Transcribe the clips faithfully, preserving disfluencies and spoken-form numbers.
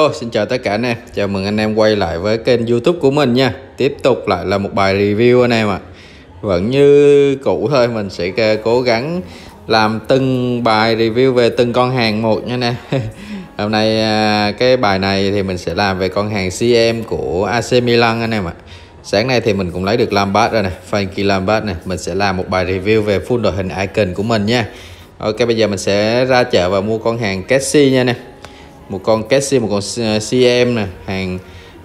Hello, xin chào tất cả anh em. Chào mừng anh em quay lại với kênh YouTube của mình nha. Tiếp tục lại là một bài review anh em ạ. À. Vẫn như cũ thôi, mình sẽ cố gắng làm từng bài review về từng con hàng một nha anh em. Hôm nay cái bài này thì mình sẽ làm về con hàng xê em của a xê Milan anh em ạ. À. Sáng nay thì mình cũng lấy được Lampard rồi nè, Frankie Lampard này. Mình sẽ làm một bài review về full đội hình icon của mình nha. Ok, bây giờ mình sẽ ra chợ và mua con hàng Kessie nha nè. Một con Kessie, một con xê em nè. Hàng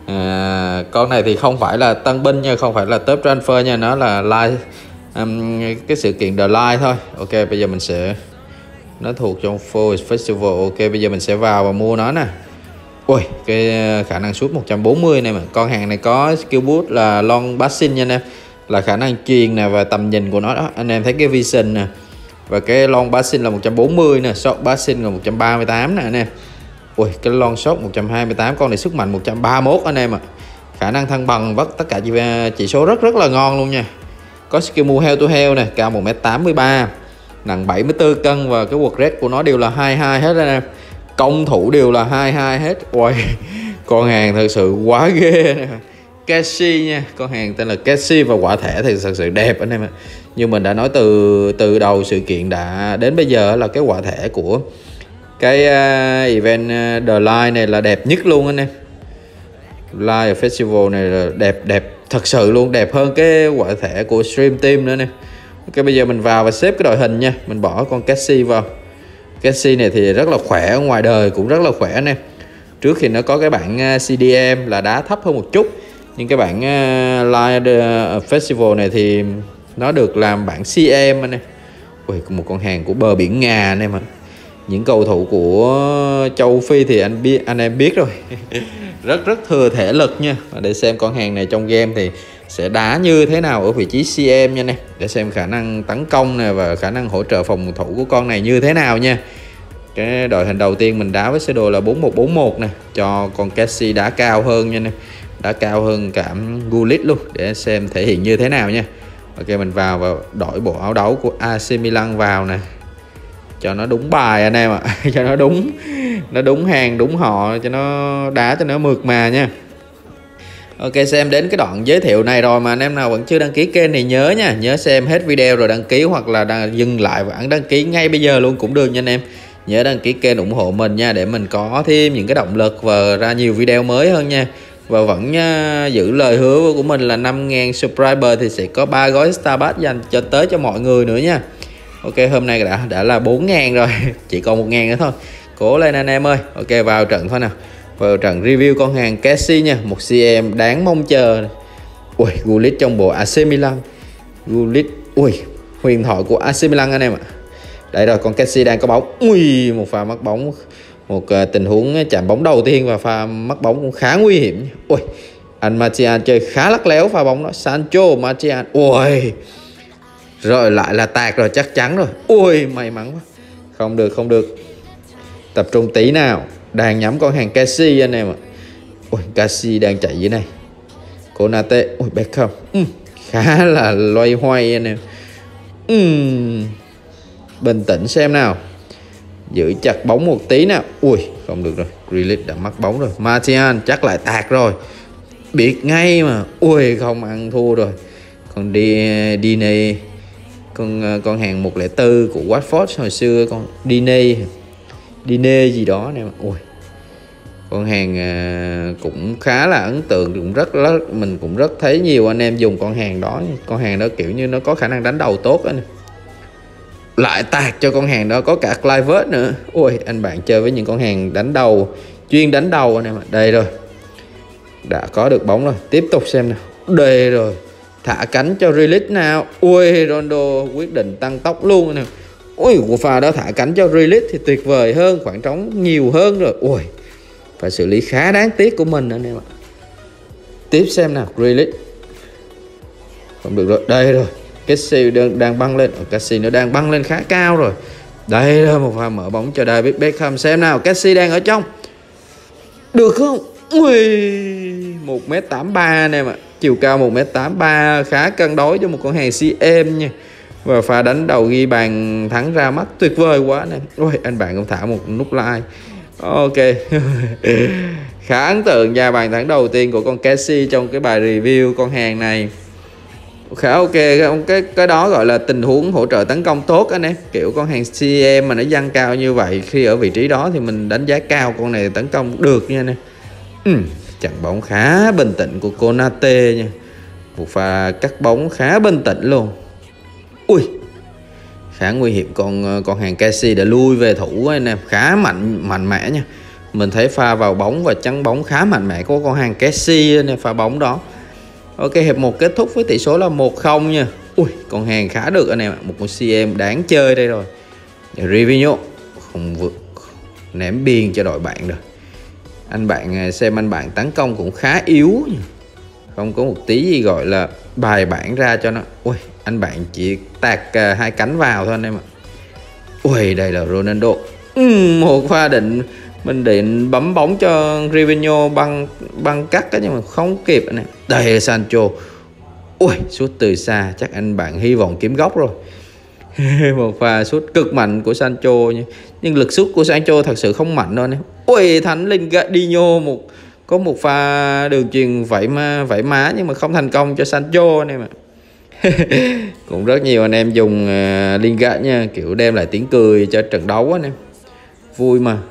à, con này thì không phải là tân binh nha, không phải là top transfer nha, nó là live um, cái sự kiện The Live thôi. Ok, bây giờ mình sẽ, nó thuộc trong Fall Festival. Ok, bây giờ mình sẽ vào và mua nó nè. Ui, cái khả năng sút một trăm bốn mươi này mà. Con hàng này có skill boost là long passing nha anh em, là khả năng truyền nè và tầm nhìn của nó đó. Anh em thấy cái vision nè, và cái long passing là một trăm bốn mươi nè, short passing là một trăm ba mươi tám nè anh em. Ui, cái long shot một trăm hai mươi tám, con này sức mạnh một trăm ba mươi mốt anh em ạ. À. Khả năng thăng bằng vất tất cả chỉ số rất rất là ngon luôn nha. Có skill move heo to heo nè, cao một mét tám mươi ba, nặng bảy mươi tư cân và cái quật rate của nó đều là hai mươi hai hết anh em. Công thủ đều là hai mươi hai hết. Ui, con hàng thật sự quá ghê nè. Kessie nha, con hàng tên là Kessie và quả thẻ thì thật sự đẹp anh em ạ. Như mình đã nói từ từ đầu sự kiện đã đến bây giờ là cái quả thẻ của cái uh, event uh, The Live này là đẹp nhất luôn anh em. Live Festival này là đẹp đẹp thật sự luôn, đẹp hơn cái quả thẻ của Stream Team nữa nè. Ok, bây giờ mình vào và xếp cái đội hình nha. Mình bỏ con Kessie vào. Kessie này thì rất là khỏe, ở ngoài đời cũng rất là khỏe nè. Trước khi nó có cái bản uh, xê đê em là đá thấp hơn một chút, nhưng cái bản uh, Live uh, Festival này thì nó được làm bản xê em anh em. Ui, một con hàng của bờ biển Nga anh em ạ. Những cầu thủ của châu Phi thì anh biết, anh em biết rồi. Rất rất thừa thể lực nha. Để xem con hàng này trong game thì sẽ đá như thế nào ở vị trí xê em nha nè. Để xem khả năng tấn công này và khả năng hỗ trợ phòng thủ của con này như thế nào nha. Cái đội hình đầu tiên mình đá với sơ đồ là bốn một bốn một nè, cho con Kessie đá cao hơn nha nè. Đá cao hơn cả Gullit luôn, để xem thể hiện như thế nào nha. Ok, mình vào và đổi bộ áo đấu của a xê Milan vào nè, cho nó đúng bài anh em ạ. À. Cho nó đúng, nó đúng hàng đúng họ, cho nó đá cho nó mượt mà nha. Ok, xem đến cái đoạn giới thiệu này rồi mà anh em nào vẫn chưa đăng ký kênh thì nhớ nha, nhớ xem hết video rồi đăng ký, hoặc là đăng, dừng lại và ấn đăng ký ngay bây giờ luôn cũng được nha anh em. Nhớ đăng ký kênh ủng hộ mình nha, để mình có thêm những cái động lực và ra nhiều video mới hơn nha. Và vẫn nha, giữ lời hứa của mình là năm nghìn subscriber thì sẽ có ba gói Starbucks dành cho tới cho mọi người nữa nha. Ok, hôm nay đã đã là bốn nghìn rồi, chỉ còn một nghìn nữa thôi. Cố lên anh em ơi. Ok, vào trận thôi nào. Vào trận review con hàng Kessie nha, một xê em đáng mong chờ. Ui, Gullit trong bộ a xê Milan. Gullit, ui, huyền thoại của a xê Milan anh em ạ. Đây rồi, con Kessie đang có bóng. Ui, một pha mất bóng, một uh, tình huống chạm bóng đầu tiên và pha mất bóng cũng khá nguy hiểm. Ui, anh Martial chơi khá lắc léo pha bóng đó. Sancho Martial. Ui, rồi lại là tạt rồi, chắc chắn rồi. Ui, may mắn quá. Không được, không được. Tập trung tí nào. Đang nhắm con hàng Kessie anh em ạ. Ui, Kessie đang chạy dưới này. Konate. Ui, Beckham. Ừ, khá là loay hoay anh em. Ừ, bình tĩnh xem nào. Giữ chặt bóng một tí nào. Ui, không được rồi. Grealish đã mắc bóng rồi. Martial chắc lại tạt rồi. Biết ngay mà. Ui, không ăn thua rồi. Còn đi đi này con con hàng một không bốn của Watford hồi xưa, con Dine Dine gì đó nè. Ui, con hàng à, cũng khá là ấn tượng, cũng rất rất mình cũng rất thấy nhiều anh em dùng con hàng đó. Con hàng đó kiểu như nó có khả năng đánh đầu tốt anh. Lại tạt cho con hàng đó, có cả Kluivert nữa. Ui, anh bạn chơi với những con hàng đánh đầu, chuyên đánh đầu anh em ạ. Đây rồi, đã có được bóng rồi. Tiếp tục xem nào. Đây rồi, thả cánh cho Grealish nào. Ui, Ronaldo quyết định tăng tốc luôn nè. Ui, của pha đó thả cánh cho Grealish thì tuyệt vời hơn, khoảng trống nhiều hơn rồi. Ui, phải xử lý khá đáng tiếc của mình anh em ạ. Tiếp xem nào. Grealish không được rồi. Đây rồi, Kessie đang, đang băng lên. Kessie nó đang băng lên khá cao rồi. Đây là một pha mở bóng cho David Beckham. Xem nào, Kessie đang ở trong, được không? Ui, một mét tám mươi ba anh em ạ. Chiều cao một mét tám mươi ba, khá cân đối cho một con hàng xê em nha. Và pha đánh đầu ghi bàn thắng ra mắt tuyệt vời quá nè. Ôi, anh bạn cũng thả một nút like. Ok. Khá ấn tượng nha, bàn thắng đầu tiên của con Casey trong cái bài review con hàng này khá ok. Cái cái đó gọi là tình huống hỗ trợ tấn công tốt anh em. Kiểu con hàng xê em mà nó dăng cao như vậy, khi ở vị trí đó thì mình đánh giá cao con này tấn công được nha anh em. Ừ, chặn bóng khá bình tĩnh của Konate nha. Một pha cắt bóng khá bình tĩnh luôn. Ui, khá nguy hiểm. Còn con hàng Casey đã lui về thủ anh em, khá mạnh mạnh mẽ nha. Mình thấy pha vào bóng và chắn bóng khá mạnh mẽ của con hàng Casey này, pha bóng đó. Ok, hiệp một kết thúc với tỷ số là một không nha. Ui, con hàng khá được anh em ạ. Một con xê em đáng chơi đây rồi. Rivinho không vượt ném biên cho đội bạn được. Anh bạn xem anh bạn tấn công cũng khá yếu nha. Không có một tí gì gọi là bài bản ra cho nó. Ui, anh bạn chỉ tạt uh, hai cánh vào thôi anh em ạ. Ui, đây là Ronaldo. uhm, Một pha định mình định bấm bóng cho Rivinho băng băng cắt á, nhưng mà không kịp anh em. Đây là Sancho. Ui, sút từ xa, chắc anh bạn hy vọng kiếm góc rồi. Một pha sút cực mạnh của Sancho nha. Nhưng lực sút của Sancho thật sự không mạnh đâu anh em. Ui, Thánh Lingardinho một có một pha đường chuyền vẫy má vẫy má nhưng mà không thành công cho Sancho anh em ạ. Cũng rất nhiều anh em dùng uh, Lingard nha, kiểu đem lại tiếng cười cho trận đấu anh em. Vui mà.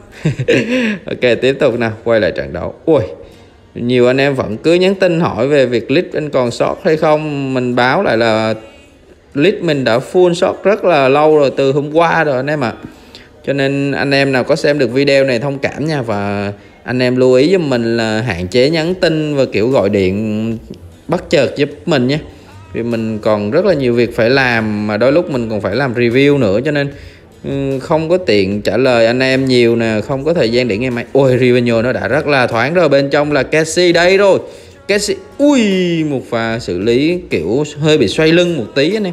Ok, tiếp tục nào, quay lại trận đấu. Ui, nhiều anh em vẫn cứ nhắn tin hỏi về việc list anh còn sót hay không. Mình báo lại là list mình đã full sót rất là lâu rồi, từ hôm qua rồi anh em ạ. Cho nên anh em nào có xem được video này thông cảm nha. Và anh em lưu ý giúp mình là hạn chế nhắn tin và kiểu gọi điện bất chợt giúp mình nhé. Vì mình còn rất là nhiều việc phải làm, mà đôi lúc mình còn phải làm review nữa, cho nên không có tiện trả lời anh em nhiều nè, không có thời gian để nghe máy. Ôi, Rivinho nó đã rất là thoáng rồi, bên trong là Casey đây rồi. Casey, ui, một pha xử lý kiểu hơi bị xoay lưng một tí anh em.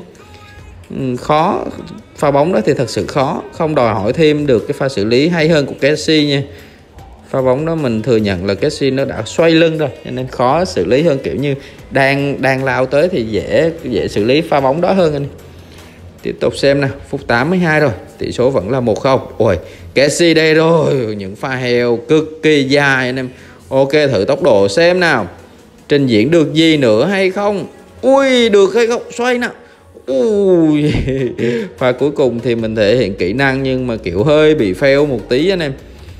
Khó, pha bóng đó thì thật sự khó, không đòi hỏi thêm được cái pha xử lý hay hơn của Casey nha. Pha bóng đó mình thừa nhận là Casey nó đã xoay lưng rồi, cho nên khó xử lý hơn, kiểu như đang đang lao tới thì dễ dễ xử lý pha bóng đó hơn anh. Tiếp tục xem nào, phút tám mươi hai rồi, tỷ số vẫn là một không. Ôi, Casey đây rồi, những pha heo cực kỳ dài anh em. Ok, thử tốc độ xem nào, trình diễn được gì nữa hay không. Ui, được hay không, xoay nào. Ui, pha cuối cùng thì mình thể hiện kỹ năng nhưng mà kiểu hơi bị fail một tí anh em.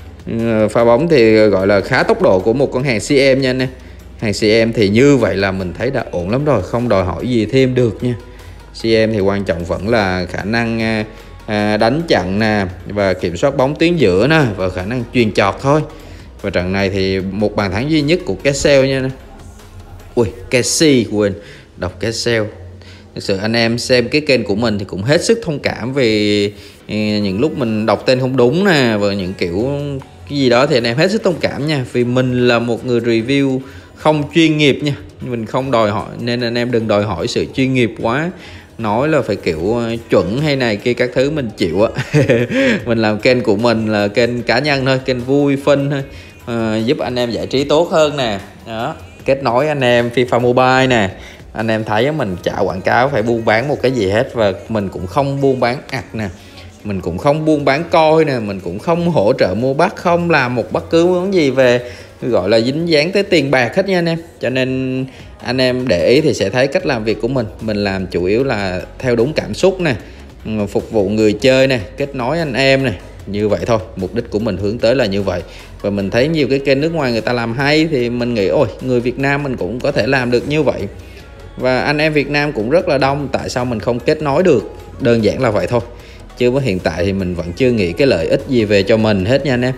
Pha bóng thì gọi là khá tốc độ của một con hàng xê em nha anh em. Hàng xê em thì như vậy là mình thấy đã ổn lắm rồi, không đòi hỏi gì thêm được nha. xê em thì quan trọng vẫn là khả năng à, đánh chặn nè, và kiểm soát bóng tuyến giữa nè, và khả năng chuyền chọt thôi. Và trận này thì một bàn thắng duy nhất của Kessel nha. Ui, Casey, quên đọc Kessel. Thực sự anh em xem cái kênh của mình thì cũng hết sức thông cảm vì những lúc mình đọc tên không đúng nè, và những kiểu cái gì đó thì anh em hết sức thông cảm nha. Vì mình là một người review không chuyên nghiệp nha, mình không đòi hỏi, nên anh em đừng đòi hỏi sự chuyên nghiệp quá, nói là phải kiểu chuẩn hay này kia các thứ, mình chịu á. Mình làm kênh của mình là kênh cá nhân thôi, kênh vui phân thôi, à, giúp anh em giải trí tốt hơn nè. Đó, kết nối anh em FIFA Mobile nè. Anh em thấy mình chả quảng cáo phải buôn bán một cái gì hết, và mình cũng không buôn bán ạc nè, mình cũng không buôn bán coi nè, mình cũng không hỗ trợ mua bắt, không làm một bất cứ món gì về gọi là dính dáng tới tiền bạc hết nha anh em. Cho nên anh em để ý thì sẽ thấy cách làm việc của mình. Mình làm chủ yếu là theo đúng cảm xúc nè, phục vụ người chơi nè, kết nối anh em nè, như vậy thôi. Mục đích của mình hướng tới là như vậy. Và mình thấy nhiều cái kênh nước ngoài người ta làm hay thì mình nghĩ ôi, người Việt Nam mình cũng có thể làm được như vậy. Và anh em Việt Nam cũng rất là đông, tại sao mình không kết nối được? Đơn giản là vậy thôi. Chứ với hiện tại thì mình vẫn chưa nghĩ cái lợi ích gì về cho mình hết nha anh em.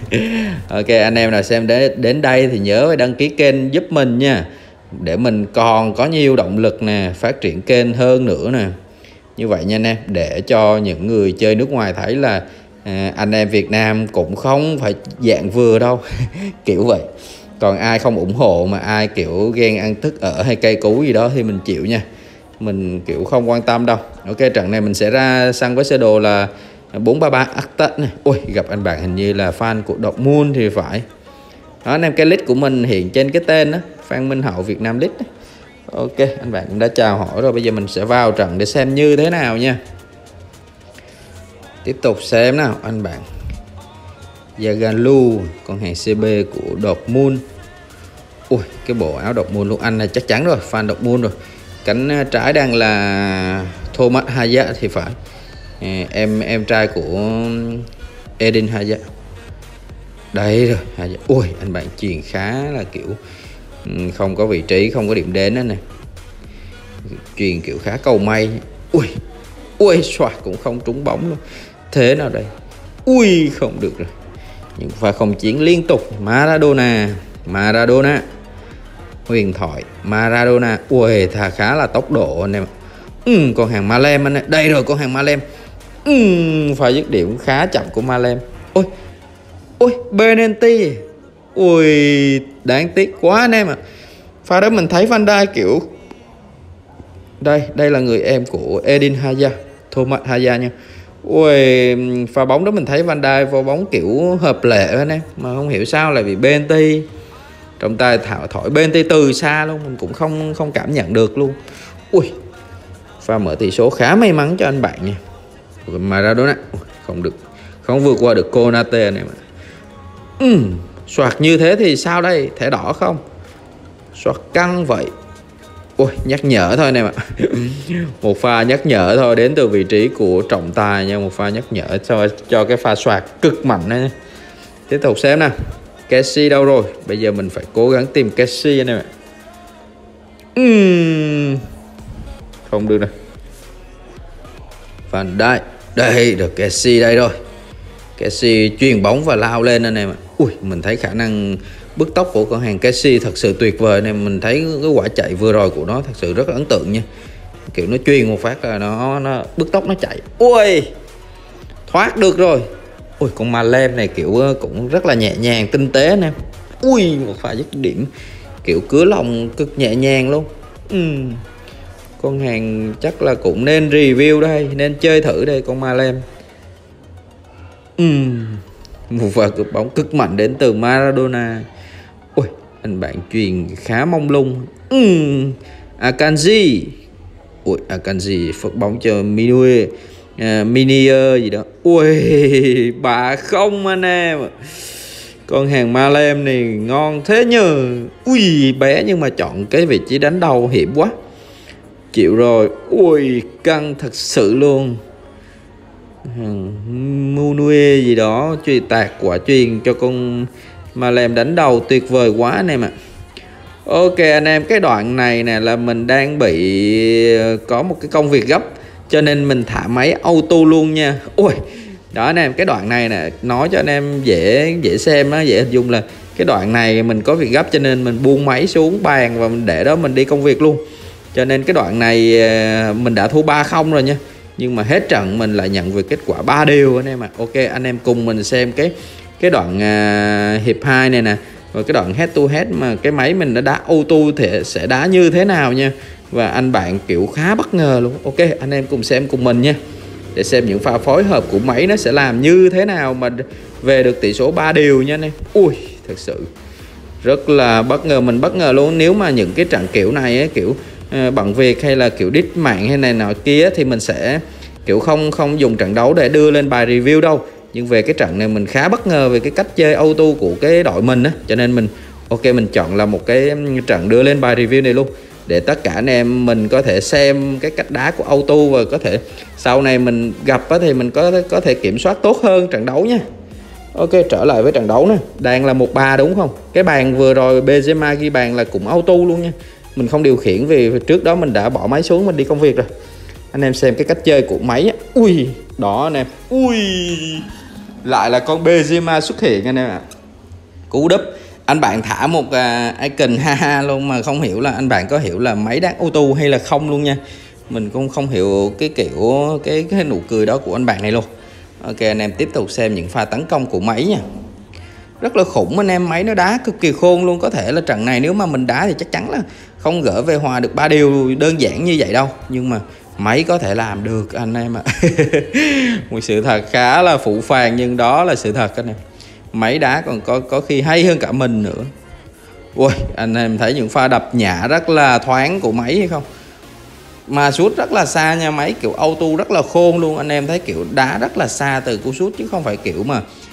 Ok, anh em nào xem đến, đến đây thì nhớ phải đăng ký kênh giúp mình nha, để mình còn có nhiều động lực nè, phát triển kênh hơn nữa nè. Như vậy nha anh em, để cho những người chơi nước ngoài thấy là à, anh em Việt Nam cũng không phải dạng vừa đâu. Kiểu vậy. Còn ai không ủng hộ mà ai kiểu ghen ăn thức ở hay cây cú gì đó thì mình chịu nha. Mình kiểu không quan tâm đâu. Ok, trận này mình sẽ ra sân với sơ đồ là bốn ba ba Actat này. Ui, gặp anh bạn hình như là fan của Dortmund thì phải. Đó anh em, cái list của mình hiện trên cái tên đó, Phan Minh Hậu Việt Nam list. Ok, anh bạn cũng đã chào hỏi rồi, bây giờ mình sẽ vào trận để xem như thế nào nha. Tiếp tục xem nào anh bạn. Zagallo, con hàng xê bê của Dortmund. Ui, cái bộ áo Dortmund luôn, anh này chắc chắn rồi, fan Dortmund rồi. Cánh trái đang là Thomas Hazard thì phải, em em trai của Eden Hazard. Đây rồi, Hazard. Ui, anh bạn chuyền khá là kiểu không có vị trí, không có điểm đến đó nè, chuyền kiểu khá cầu may. Ui, ui, xoạt cũng không trúng bóng luôn. Thế nào đây? Ui, không được rồi. Những pha không chiến liên tục. Maradona, Maradona, huyền thoại Maradona. Ui, thà khá là tốc độ anh em. Ừ, con hàng Malem anh ấy. Đây rồi, con hàng Malem. Ừ, pha dứt điểm khá chậm của Malem. Ôi, ôi, Benenti. Ui, đáng tiếc quá anh em ạ. À. Pha đó mình thấy Van Dijk kiểu đây, đây là người em của Eden Hazard, Thomas Hazard nha. Ui, pha bóng đó mình thấy Van Dijk pha bóng kiểu hợp lệ anh em, mà không hiểu sao lại bị Benenti. Trong tay thảo thổi Benenti từ xa luôn, mình cũng không không cảm nhận được luôn. Ui, pha mở tỷ số khá may mắn cho anh bạn nha. Maradona không được, không vượt qua được Konate này mà. Ừ, soạt như thế thì sao đây? Thẻ đỏ không? Soạt căng vậy. Ôi, nhắc nhở thôi anh em ạ. Một pha nhắc nhở thôi, đến từ vị trí của trọng tài nha. Một pha nhắc nhở cho cho cái pha soạt cực mạnh này. Tiếp tục xem nè. Kessie đâu rồi? Bây giờ mình phải cố gắng tìm Kessie anh em ạ. uhm. Không được nè. Van Dijk. Đây, được Kessie đây rồi. Kessie chuyền bóng và lao lên anh em ạ. Ui, mình thấy khả năng bứt tốc của con hàng Kessie thật sự tuyệt vời nè. Mình thấy cái quả chạy vừa rồi của nó thật sự rất là ấn tượng nha. Kiểu nó chuyền một phát là nó nó bứt tốc nó chạy. Ui, thoát được rồi. Ui, con Malem này kiểu cũng rất là nhẹ nhàng, tinh tế nè. Ui, một pha dứt điểm kiểu cứa lòng cực nhẹ nhàng luôn. uhm. Con hàng chắc là cũng nên review đây, nên chơi thử đây con Malem. uhm. Một pha cướp bóng cực mạnh đến từ Maradona. Ui, anh bạn truyền khá mông lung. uhm. Akanji. Ui, Akanji phật bóng cho Minue, uh, Minier gì đó. Ui, bà không anh em. Con hàng Malem này ngon thế nhờ. Ui, bé nhưng mà chọn cái vị trí đánh đầu hiểm quá. Chịu rồi. Ui, căng thật sự luôn. Munue gì đó truyền tạc quả truyền cho con Malem đánh đầu tuyệt vời quá anh em ạ. À. Ok anh em, cái đoạn này nè là mình đang bị có một cái công việc gấp cho nên mình thả máy auto luôn nha. Ui, đó anh em, cái đoạn này nè nói cho anh em dễ dễ xem á, dễ hình dung là cái đoạn này mình có việc gấp cho nên mình buông máy xuống bàn và mình để đó mình đi công việc luôn. Cho nên cái đoạn này mình đã thua ba không rồi nha. Nhưng mà hết trận mình lại nhận về kết quả ba đều anh em ạ. À. Ok, anh em cùng mình xem cái cái đoạn uh, hiệp hai này nè. Và cái đoạn head to head mà cái máy mình đã đá auto thì sẽ đá như thế nào nha. Và anh bạn kiểu khá bất ngờ luôn. Ok, anh em cùng xem cùng mình nha. Để xem những pha phối hợp của máy nó sẽ làm như thế nào mà về được tỷ số ba đều nha anh em. Ui, thật sự rất là bất ngờ, mình bất ngờ luôn. Nếu mà những cái trận kiểu này ấy, kiểu uh, bận việc hay là kiểu đít mạng hay này nọ kia thì mình sẽ kiểu không không dùng trận đấu để đưa lên bài review đâu. Nhưng về cái trận này mình khá bất ngờ về cái cách chơi auto của cái đội mình á, cho nên mình ok mình chọn là một cái trận đưa lên bài review này luôn để tất cả anh em mình có thể xem cái cách đá của auto và có thể sau này mình gặp á thì mình có có thể kiểm soát tốt hơn trận đấu nha. Ok, trở lại với trận đấu nè, đang là một ba đúng không? Cái bàn vừa rồi Benzema ghi bàn là cũng auto luôn nha. Mình không điều khiển vì trước đó mình đã bỏ máy xuống mình đi công việc rồi. Anh em xem cái cách chơi của máy á. Ui, đó anh em. Ui, lại là con Benzema xuất hiện anh em ạ. À. Cú đúp. Anh bạn thả một uh, icon ha ha luôn mà không hiểu là anh bạn có hiểu là máy đang auto hay là không luôn nha. Mình cũng không hiểu cái kiểu cái cái nụ cười đó của anh bạn này luôn. Ok, anh em tiếp tục xem những pha tấn công của máy nha. Rất là khủng anh em, máy nó đá cực kỳ khôn luôn. Có thể là trận này nếu mà mình đá thì chắc chắn là không gỡ về hòa được ba điều đơn giản như vậy đâu. Nhưng mà máy có thể làm được anh em ạ. À. Một sự thật khá là phụ phàng nhưng đó là sự thật anh em. Máy đá còn có có khi hay hơn cả mình nữa. Ui, anh em thấy những pha đập nhả rất là thoáng của máy hay không? Mà sút rất là xa nha, máy kiểu auto rất là khôn luôn. Anh em thấy kiểu đá rất là xa từ cú sút chứ không phải kiểu mà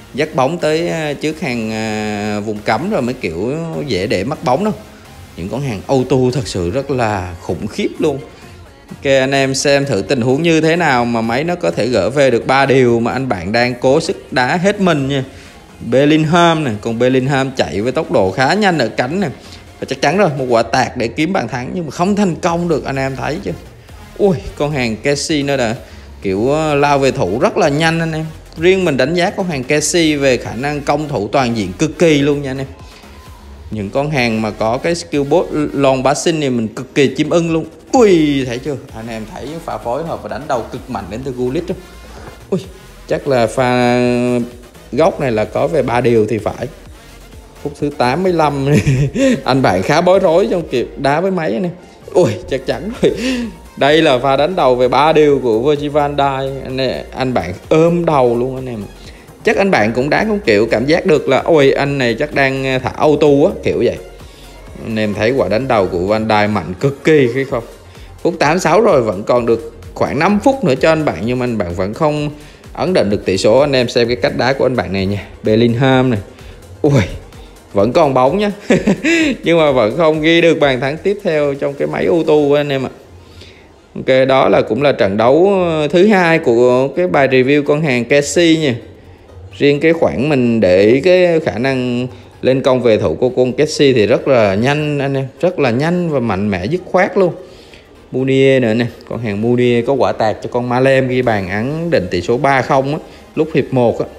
dắt bóng tới trước hàng vùng cấm rồi mới kiểu dễ để mất bóng đâu. Những con hàng auto thật sự rất là khủng khiếp luôn. Ok, anh em xem thử tình huống như thế nào mà máy nó có thể gỡ về được ba điều mà anh bạn đang cố sức đá hết mình nha. Bellingham này, còn Bellingham chạy với tốc độ khá nhanh ở cánh này. Và chắc chắn rồi, một quả tạt để kiếm bàn thắng nhưng mà không thành công được, anh em thấy chứ. Ui, con hàng Kessie nó đã kiểu lao về thủ rất là nhanh anh em. Riêng mình đánh giá con hàng Kessie về khả năng công thủ toàn diện cực kỳ luôn nha anh em. Những con hàng mà có cái skill bot long passing này mình cực kỳ chim ưng luôn. Ui, thấy chưa? Anh em thấy pha phối hợp và đánh đầu cực mạnh đến từ Gullit đó. Ui, chắc là pha góc này là có về ba điều thì phải. Phút thứ tám mươi lăm anh bạn khá bối rối trong kiểu đá với máy này. Ui, chắc chắn rồi. Đây là pha đánh đầu về ba điều của Virgil van Dijk. Anh, anh bạn ôm đầu luôn anh em. Chắc anh bạn cũng đá cũng kiểu cảm giác được là ôi anh này chắc đang thả auto á, kiểu vậy. Anh em thấy quả đánh đầu của Van Dijk mạnh cực kỳ khi không. Phút tám mươi sáu rồi, vẫn còn được khoảng năm phút nữa cho anh bạn, nhưng mà anh bạn vẫn không ấn định được tỷ số. Anh em xem cái cách đá của anh bạn này nha. Bellingham này. Ui, vẫn còn bóng nhá. Nhưng mà vẫn không ghi được bàn thắng tiếp theo trong cái máy auto của anh em ạ. Ok, đó là cũng là trận đấu thứ hai của cái bài review con hàng Kessie nha. Riêng cái khoảng mình để ý cái khả năng lên công về thủ của con Kessie thì rất là nhanh anh em, rất là nhanh và mạnh mẽ dứt khoát luôn. Munier nữa nè, con hàng Munier có quả tạt cho con Malem ghi bàn ấn định tỷ số ba không á, lúc hiệp một á.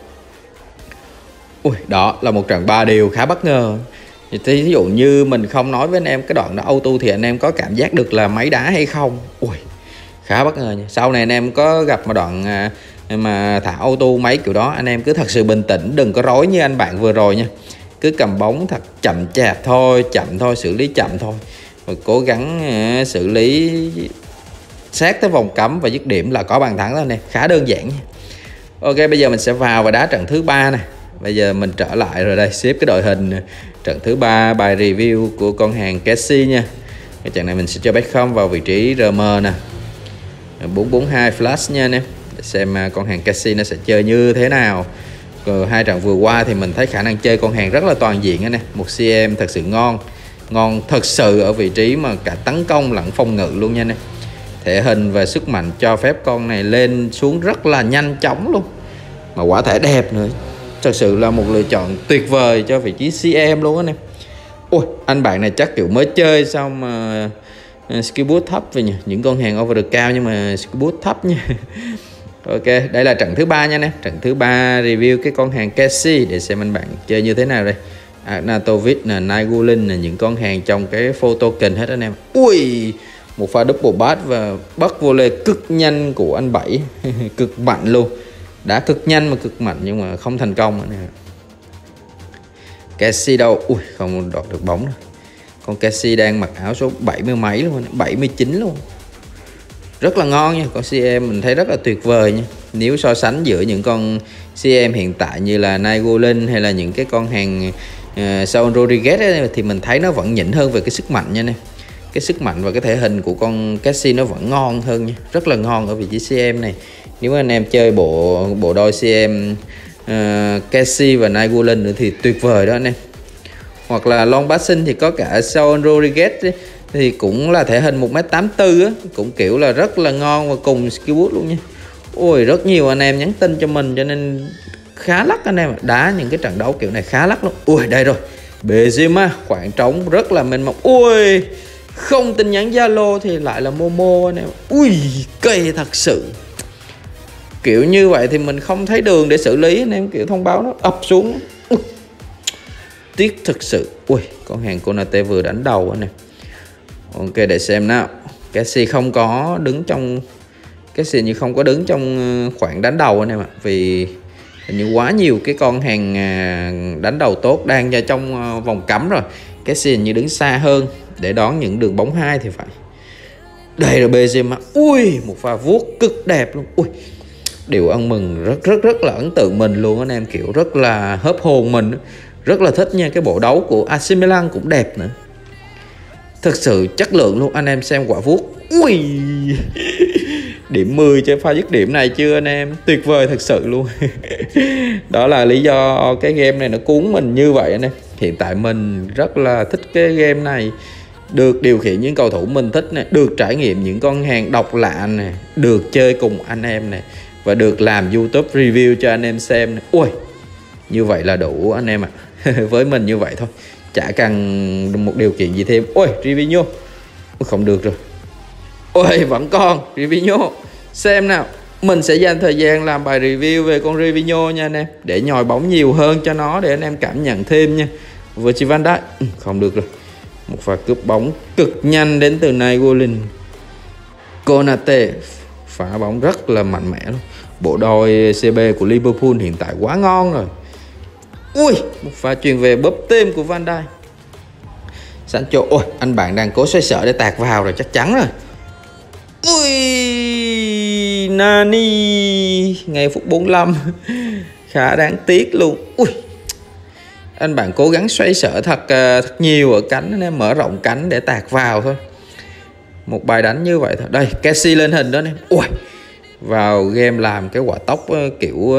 Ui, đó là một trận ba điều khá bất ngờ. Thì ví dụ như mình không nói với anh em cái đoạn đó auto thì anh em có cảm giác được là máy đá hay không? Ui, khá bất ngờ nha. Sau này anh em có gặp một đoạn mà thả auto máy kiểu đó, anh em cứ thật sự bình tĩnh, đừng có rối như anh bạn vừa rồi nha. Cứ cầm bóng thật chậm chạp thôi, chậm thôi, xử lý chậm thôi. Và cố gắng uh, xử lý sát tới vòng cấm và dứt điểm là có bàn thắng thôi nè, khá đơn giản nha. Ok, bây giờ mình sẽ vào và đá trận thứ ba này. Bây giờ mình trở lại rồi đây, xếp cái đội hình trận thứ ba bài review của con hàng Kessie nha. Cái trận này mình sẽ cho Beckham vào vị trí rờ em nè, bốn bốn hai flash nha anh em, để xem con hàng Kessie nó sẽ chơi như thế nào. Rồi hai trận vừa qua thì mình thấy khả năng chơi con hàng rất là toàn diện anh em, một xê em thật sự ngon, ngon thật sự ở vị trí mà cả tấn công lẫn phòng ngự luôn nha anh em. Thể hình và sức mạnh cho phép con này lên xuống rất là nhanh chóng luôn, mà quả thể đẹp nữa. Thật sự là một lựa chọn tuyệt vời cho vị trí xê em luôn anh em. Ôi, anh bạn này chắc kiểu mới chơi xong mà uh, skill boost thấp về nhỉ. Những con hàng over được cao nhưng mà skill boost thấp nha. Ok, đây là trận thứ ba nha anh em. Trận thứ ba review cái con hàng Kessie để xem anh bạn chơi như thế nào đây. Arnautovic nè, Nainggolan là những con hàng trong cái photo token hết anh em. Ui, một pha double pass và bắt volley cực nhanh của anh Bảy. Cực mạnh luôn. Đã cực nhanh mà cực mạnh nhưng mà không thành công nữa nè. Kessie đâu? Ui, không đoạt được bóng rồi. Con Kessie đang mặc áo số bảy mươi mấy luôn, bảy mươi chín luôn. Rất là ngon nha, con xê em mình thấy rất là tuyệt vời nha. Nếu so sánh giữa những con xê em hiện tại như là Nainggolan hay là những cái con hàng uh, Saul Rodriguez ấy, thì mình thấy nó vẫn nhỉnh hơn về cái sức mạnh nha nè. Cái sức mạnh và cái thể hình của con Kessie nó vẫn ngon hơn nha, rất là ngon ở vị trí xê em này. Nếu anh em chơi bộ bộ đôi xê em uh, Kessie và Nainggolan nữa thì tuyệt vời đó anh em. Hoặc là long passing thì có cả Saul Rodriguez ấy, thì cũng là thể hình một mét tám mươi tư á, cũng kiểu là rất là ngon và cùng skill boost luôn nha. Ôi, rất nhiều anh em nhắn tin cho mình cho nên khá lắc anh em, đá những cái trận đấu kiểu này khá lắc luôn. Ui, đây rồi, Benzema, khoảng trống rất là mênh mông. Ui, không tin nhắn Zalo thì lại là Momo anh em. Ui, cây thật sự. Kiểu như vậy thì mình không thấy đường để xử lý anh em, kiểu thông báo nó ập xuống. Ui, tiếc thực sự. Ui, con hàng Konate vừa đánh đầu anh em. Ok, để xem nào. Kessie không có đứng trong Kessie như không có đứng trong khoảng đánh đầu anh em ạ. Vì hình như quá nhiều cái con hàng đánh đầu tốt đang ra trong vòng cấm rồi. Kessie như đứng xa hơn để đón những đường bóng hai thì phải. Đây là Benzema. Ui, một pha vuốt cực đẹp luôn. Ui, điều ăn mừng rất rất rất là ấn tượng mình luôn anh em, kiểu rất là hớp hồn mình. Rất là thích nha. Cái bộ đấu của a xê Milan cũng đẹp nữa, thực sự chất lượng luôn. Anh em xem quả vuốt. Ui, Điểm mười cho pha dứt điểm này chưa anh em? Tuyệt vời thật sự luôn. Đó là lý do cái game này nó cuốn mình như vậy anh em. Hiện tại mình rất là thích cái game này. Được điều khiển những cầu thủ mình thích này, được trải nghiệm những con hàng độc lạ này, được chơi cùng anh em này, và được làm YouTube review cho anh em xem này. Ui, như vậy là đủ anh em ạ. À. Với mình như vậy thôi, chả cần một điều kiện gì thêm. Ôi, Rivino không được rồi. Ôi, vẫn còn Rivino. Xem nào, mình sẽ dành thời gian làm bài review về con Rivino nha anh em, để nhồi bóng nhiều hơn cho nó, để anh em cảm nhận thêm nha. Virgil van Dijk không được rồi. Một pha cướp bóng cực nhanh đến từ Nainggolan. Konate phá bóng rất là mạnh mẽ luôn. Bộ đôi xê bê của Liverpool hiện tại quá ngon rồi. Ui, một pha chuyền về bóp tim của Van Dijk. Sancho, ôi, anh bạn đang cố xoay sở để tạt vào rồi chắc chắn rồi. Ui, Nani ngay phút bốn mươi lăm. Khá đáng tiếc luôn. Ui, anh bạn cố gắng xoay sở thật, thật nhiều ở cánh, nên mở rộng cánh để tạt vào thôi. Một bài đánh như vậy thôi. Đây, Kessie lên hình đó nè. Ui, vào game làm cái quả tốc kiểu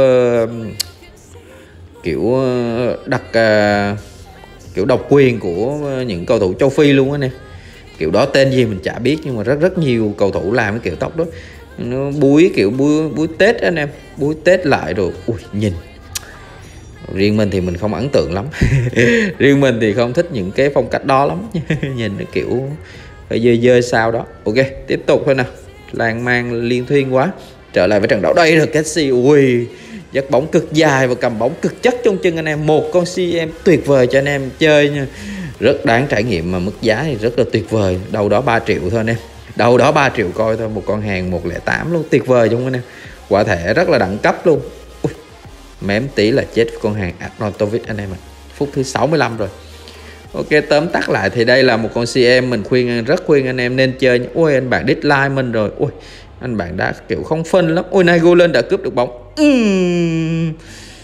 kiểu đặt kiểu độc quyền của những cầu thủ châu Phi luôn á nè. Kiểu đó tên gì mình chả biết, nhưng mà rất rất nhiều cầu thủ làm cái kiểu tóc đó. Nó búi kiểu búi búi Tết anh em, búi Tết lại rồi. Ui, nhìn riêng mình thì mình không ấn tượng lắm. Riêng mình thì không thích những cái phong cách đó lắm. Nhìn nó kiểu hơi dơ dơ sao đó. Ok, tiếp tục thôi nào. Lan man liên thuyên quá. Trở lại với trận đấu đây rồi Kessie. Ui, dắt bóng cực dài và cầm bóng cực chất trong chân anh em. Một con xê em tuyệt vời cho anh em chơi nha. Rất đáng trải nghiệm, mà mức giá thì rất là tuyệt vời. Đâu đó ba triệu thôi anh em. Đâu đó ba triệu coi thôi. Một con hàng một không tám luôn. Tuyệt vời trong anh em. Quả thể rất là đẳng cấp luôn. Ui, mém tí là chết con hàng Arnautovic anh em ạ. Phút thứ sáu mươi lăm rồi. Ok, tóm tắt lại thì đây là một con xê em mình khuyên, rất khuyên anh em nên chơi. Ui, anh bạn dislike mình rồi. Ui, anh bạn đã kiểu không phân lắm. Ui, Nainggolan đã cướp được bóng. uhm.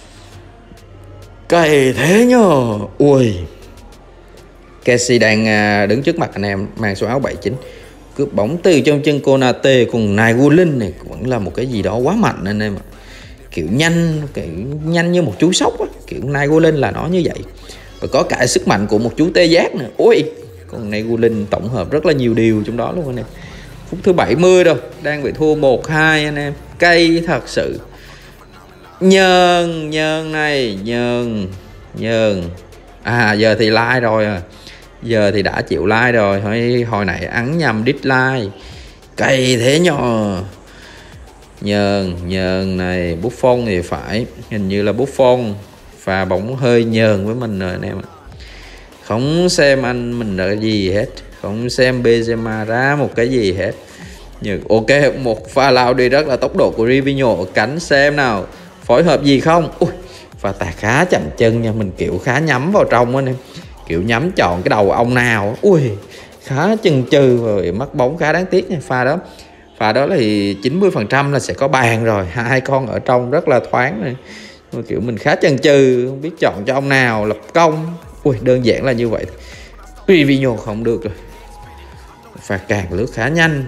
Cày thế nhờ. Ui, Kessie đang đứng trước mặt anh em, mang số áo bảy chín, cướp bóng từ trong chân Konate. Cùng Nainggolan này vẫn là một cái gì đó quá mạnh anh em ạ. Kiểu nhanh, kiểu nhanh như một chú sóc á. Kiểu Nainggolan là nó như vậy. Và có cả sức mạnh của một chú tê giác nữa. Ui, còn Nainggolan tổng hợp rất là nhiều điều trong đó luôn anh em. Phút thứ bảy mươi rồi, đang bị thua một hai anh em. Cay thật sự. Nhơn, nhơn này, nhơn, nhơn. À, giờ thì like rồi à. Giờ thì đã chịu like rồi. Hồi, hồi nãy ấn nhầm dislike. Cay thế nhỏ. Nhơn, nhơn này. Buffon thì phải. Hình như là Buffon. Và bóng hơi nhờn với mình rồi anh em ạ. Không xem anh mình là gì hết. Không xem Benzema ra một cái gì hết. Nhưng ok, một pha lao đi rất là tốc độ của Rivino ở cánh. Xem nào, phối hợp gì không. Ui, pha tạt khá chậm chân nha. Mình kiểu khá nhắm vào trong anh em. Kiểu nhắm chọn cái đầu ông nào. Ui, khá chần chừ rồi mất bóng khá đáng tiếc nha. Pha đó Pha đó thì chín mươi phần trăm là sẽ có bàn rồi. Hai con ở trong rất là thoáng này. Kiểu mình khá chần chừ, không biết chọn cho ông nào lập công. Ui, đơn giản là như vậy. Rivino không được rồi. Pha càng lướt khá nhanh.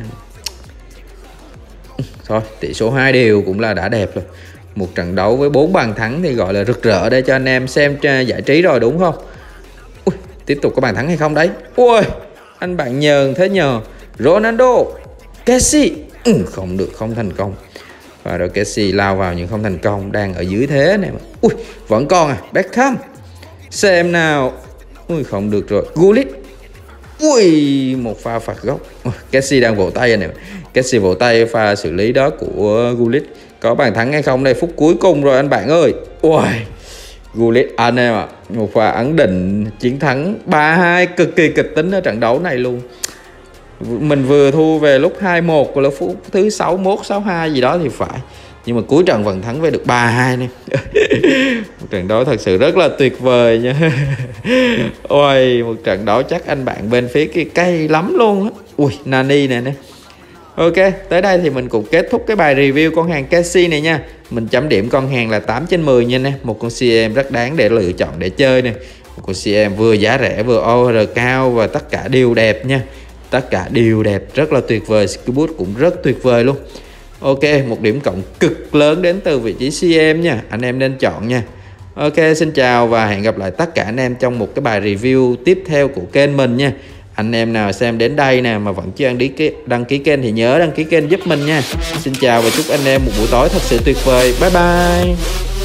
Thôi, tỷ số hai đều cũng là đã đẹp rồi. Một trận đấu với bốn bàn thắng thì gọi là rực rỡ để cho anh em xem giải trí rồi đúng không? Ui, tiếp tục có bàn thắng hay không đấy? Ui, anh bạn nhờn thế nhờ. Ronaldo, Kessie. Ừ, không được, không thành công. Và rồi Kessie lao vào nhưng không thành công. Đang ở dưới thế này mà. Ui, vẫn còn à. Beckham. Xem nào. Ui, không được rồi. Gullit. Ui, một pha phạt góc. Kessie đang vỗ tay này. Kessie vỗ tay pha xử lý đó của Gullit. Có bàn thắng hay không đây? Phút cuối cùng rồi anh bạn ơi. Ui, Gullit anh em ạ. Một pha ấn định chiến thắng ba hai cực kỳ kịch tính ở trận đấu này luôn. Mình vừa thu về lúc hai một, là phút thứ sáu mươi mốt, sáu mươi hai gì đó thì phải. Nhưng mà cuối trận vẫn thắng về được ba hai nè. Một trận đấu thật sự rất là tuyệt vời nha. Ôi, một trận đấu chắc anh bạn bên phía kia cay lắm luôn á. Ui, Nani nè nè. Ok, tới đây thì mình cũng kết thúc cái bài review con hàng Kessie này nha. Mình chấm điểm con hàng là tám trên mười nha nè. Một con xê em rất đáng để lựa chọn để chơi nè. Một con xê em vừa giá rẻ vừa o rờ cao và tất cả đều đẹp nha. Tất cả đều đẹp, rất là tuyệt vời. Skill boost cũng rất tuyệt vời luôn. Ok, một điểm cộng cực lớn đến từ vị trí xê em nha, anh em nên chọn nha. Ok, xin chào và hẹn gặp lại tất cả anh em trong một cái bài review tiếp theo của kênh mình nha. Anh em nào xem đến đây nè mà vẫn chưa đăng ký đăng ký kênh thì nhớ đăng ký kênh giúp mình nha. Xin chào và chúc anh em một buổi tối thật sự tuyệt vời. Bye bye.